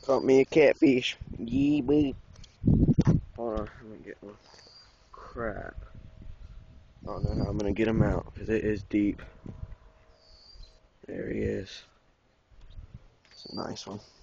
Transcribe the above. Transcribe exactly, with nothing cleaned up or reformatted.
Caught me a catfish. Yee boo. Hold on, let me get one. Crap. I don't know how I'm gonna get him out because it is deep. There he is. It's a nice one.